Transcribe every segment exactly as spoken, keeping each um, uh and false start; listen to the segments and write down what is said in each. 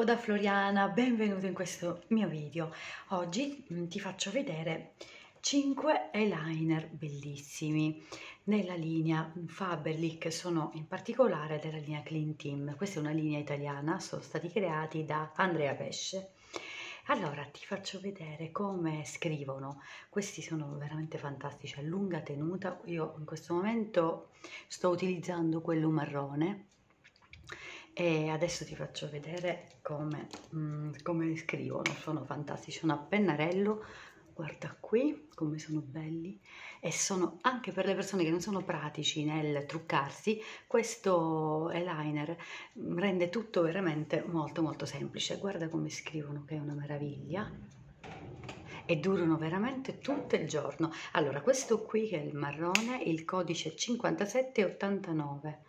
da Floriana, benvenuto in questo mio video. Oggi mh, ti faccio vedere cinque eyeliner bellissimi nella linea Faberlic, sono in particolare della linea Clean Team. Questa è una linea italiana, sono stati creati da Andrea Pesce. Allora ti faccio vedere come scrivono. Questi sono veramente fantastici, a lunga tenuta. Io in questo momento sto utilizzando quello marrone e adesso ti faccio vedere come, mm, come scrivono. Sono fantastici, sono a pennarello, guarda qui come sono belli, e sono anche per le persone che non sono pratici nel truccarsi. Questo eyeliner rende tutto veramente molto molto semplice. Guarda come scrivono, che è una meraviglia, e durano veramente tutto il giorno. Allora, questo qui che è il marrone, il codice cinquantasette ottantanove,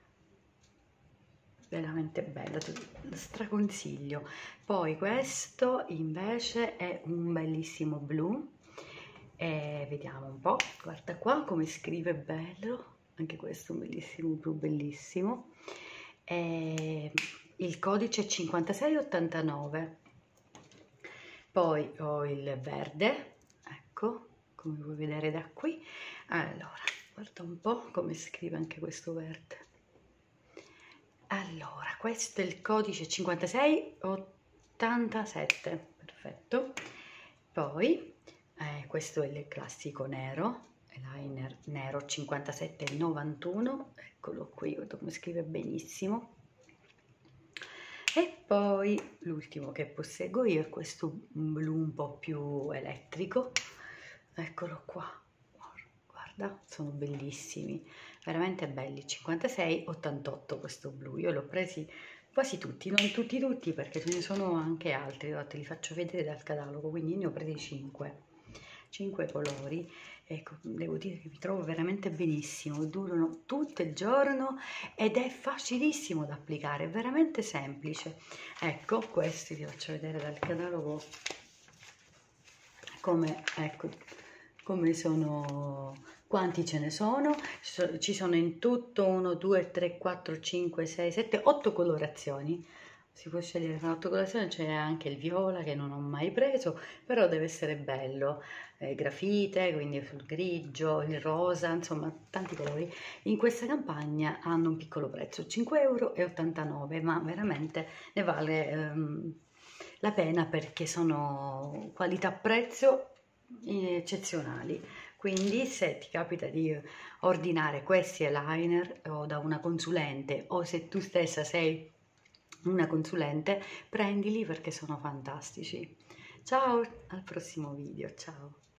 veramente bello, te lo straconsiglio. Poi questo invece è un bellissimo blu, e vediamo un po', guarda qua come scrive, bello, anche questo è un bellissimo blu, bellissimo. E il codice cinquantasei ottantanove. Poi ho il verde, ecco, come puoi vedere da qui. Allora, guarda un po' come scrive anche questo verde. Allora, questo è il codice cinquantasei ottantasette, perfetto. Poi, eh, questo è il classico nero, eyeliner nero cinquantasette novantuno, eccolo qui, guarda come scrive benissimo. E poi l'ultimo che posseggo io è questo blu un po' più elettrico, eccolo qua, guarda, sono bellissimi, veramente belli. Cinquantasei ottantotto questo blu, io l'ho presi quasi tutti, non tutti tutti perché ce ne sono anche altri, te li faccio vedere dal catalogo, quindi ne ho presi cinque colori. Ecco, devo dire che mi trovo veramente benissimo, durano tutto il giorno ed è facilissimo da applicare, è veramente semplice. Ecco, questi ti faccio vedere dal catalogo come, ecco, come sono, quanti ce ne sono. Ci sono in tutto uno, due, tre, quattro, cinque, sei, sette, otto colorazioni. Si può scegliere tra otto colorazioni, c'è anche il viola che non ho mai preso, però deve essere bello, eh, grafite, quindi sul grigio, il rosa, insomma tanti colori. In questa campagna hanno un piccolo prezzo, cinque e ottantanove euro, ma veramente ne vale ehm, la pena perché sono qualità-prezzo eccezionali. Quindi se ti capita di ordinare questi eyeliner o da una consulente, o se tu stessa sei una consulente, prendili perché sono fantastici. Ciao, al prossimo video, ciao.